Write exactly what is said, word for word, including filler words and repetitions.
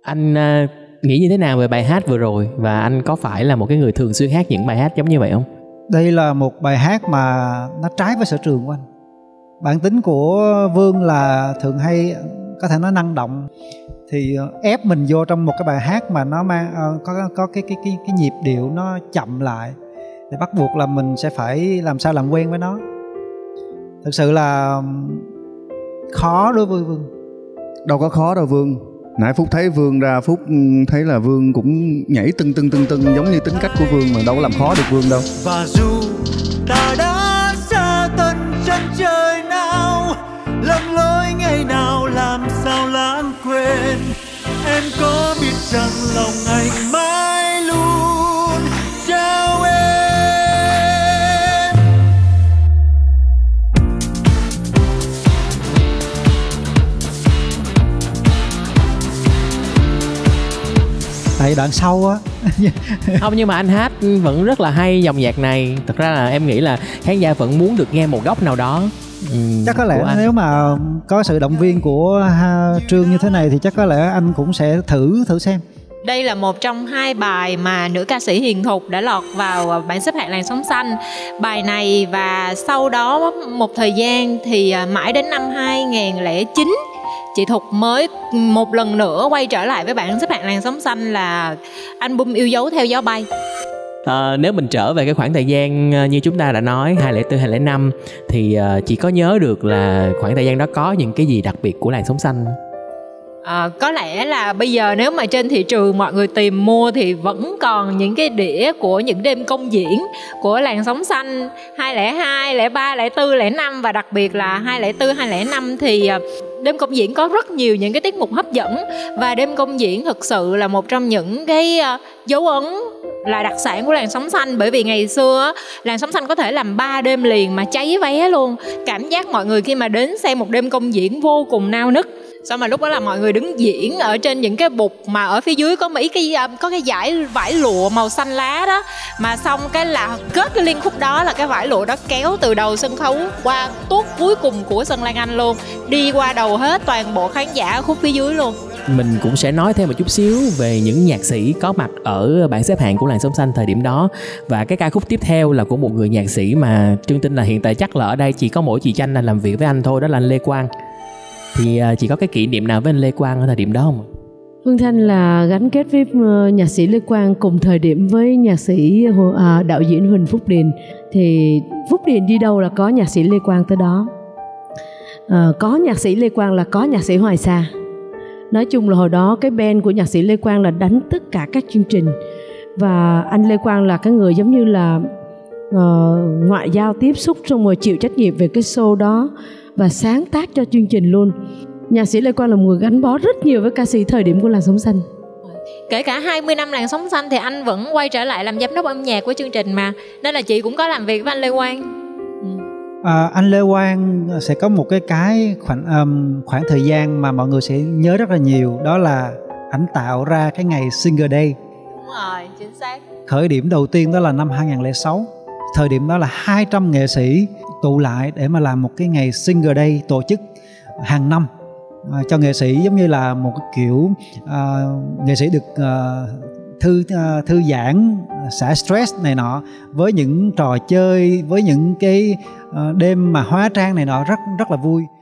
Anh uh, nghĩ như thế nào về bài hát vừa rồi, và anh có phải là một cái người thường xuyên hát những bài hát giống như vậy không? Đây là một bài hát mà nó trái với sở trường của anh. Bản tính của Vương là thường hay, có thể nói năng động, thì ép mình vô trong một cái bài hát mà nó mang uh, có có cái cái cái cái nhịp điệu nó chậm lại, thì bắt buộc là mình sẽ phải làm sao làm quen với nó. Thực sự là khó đối với Vương. Đâu có khó đâu Vương. Nãy Phúc thấy Vương ra, Phúc thấy là Vương cũng nhảy tưng tưng tưng tưng giống như tính cách của Vương, mà đâu có làm khó được Vương đâu. Và dù ta đã xa tận chân trời nào, lầm lỗi ngày nào làm sao lãng quên, em có biết rằng lòng anh mãi luôn trao em. Tại đoạn sau á. Không, nhưng mà anh hát vẫn rất là hay dòng nhạc này. Thật ra là em nghĩ là khán giả vẫn muốn được nghe một góc nào đó. Ừ, chắc có lẽ nếu mà có sự động viên của Trương như thế này thì chắc có lẽ anh cũng sẽ thử thử xem. Đây là một trong hai bài mà nữ ca sĩ Hiền Thục đã lọt vào bảng xếp hạng Làn Sóng Xanh. Bài này và sau đó một thời gian thì mãi đến năm hai nghìn không trăm lẻ chín chị Thục mới một lần nữa quay trở lại với bảng xếp hạng Làn Sóng Xanh là album Yêu Dấu Theo Gió Bay. À, nếu mình trở về cái khoảng thời gian như chúng ta đã nói hai không không bốn hai không không năm thì uh, chị có nhớ được là khoảng thời gian đó có những cái gì đặc biệt của Làn Sóng Xanh? À, có lẽ là bây giờ nếu mà trên thị trường mọi người tìm mua thì vẫn còn những cái đĩa của những đêm công diễn của Làn Sóng Xanh hai không không hai, không không ba, không không bốn, không không năm, và đặc biệt là hai không không bốn, hai không không năm thì đêm công diễn có rất nhiều những cái tiết mục hấp dẫn, và đêm công diễn thực sự là một trong những cái dấu ấn là đặc sản của Làn Sóng Xanh. Bởi vì ngày xưa Làn Sóng Xanh có thể làm ba đêm liền mà cháy vé luôn. Cảm giác mọi người khi mà đến xem một đêm công diễn vô cùng nao nức. Xong mà lúc đó là mọi người đứng diễn ở trên những cái bục mà ở phía dưới có mấy cái có cái dải vải lụa màu xanh lá đó, mà xong cái là kết cái liên khúc đó là cái vải lụa đó kéo từ đầu sân khấu qua tuốt cuối cùng của sân Lan Anh luôn, đi qua đầu hết toàn bộ khán giả ở khúc phía dưới luôn. Mình cũng sẽ nói thêm một chút xíu về những nhạc sĩ có mặt ở bảng xếp hạng của Làn Sóng Xanh thời điểm đó. Và cái ca khúc tiếp theo là của một người nhạc sĩ mà Trương tin là hiện tại chắc là ở đây chỉ có mỗi chị Chanh là làm việc với anh thôi, đó là anh Lê Quang. Thì chị có cái kỷ niệm nào với anh Lê Quang ở thời điểm đó không? Phương Thanh là gắn kết với nhạc sĩ Lê Quang cùng thời điểm với nhạc sĩ à, đạo diễn Huỳnh Phúc Điền. Thì Phúc Điền đi đâu là có nhạc sĩ Lê Quang tới đó. À, có nhạc sĩ Lê Quang là có nhạc sĩ Hoài Sa. Nói chung là hồi đó cái band của nhạc sĩ Lê Quang là đánh tất cả các chương trình. Và anh Lê Quang là cái người giống như là uh, ngoại giao tiếp xúc, xong rồi chịu trách nhiệm về cái show đó và sáng tác cho chương trình luôn. Nhạc sĩ Lê Quang là một người gắn bó rất nhiều với ca sĩ thời điểm của Làn Sóng Xanh. Kể cả hai mươi năm Làn Sóng Xanh thì anh vẫn quay trở lại làm giám đốc âm nhạc của chương trình mà. Nên là chị cũng có làm việc với anh Lê Quang. à, Anh Lê Quang sẽ có một cái cái khoảng, um, khoảng thời gian mà mọi người sẽ nhớ rất là nhiều. Đó là ảnh tạo ra cái ngày Singer Day. Đúng rồi, chính xác. Khởi điểm đầu tiên đó là năm hai không không sáu. Thời điểm đó là hai trăm nghệ sĩ tụ lại để mà làm một cái ngày Singer Day tổ chức hàng năm à, cho nghệ sĩ, giống như là một cái kiểu à, nghệ sĩ được à, thư à, thư giãn, xả stress này nọ, với những trò chơi, với những cái à, đêm mà hóa trang này nọ rất rất là vui.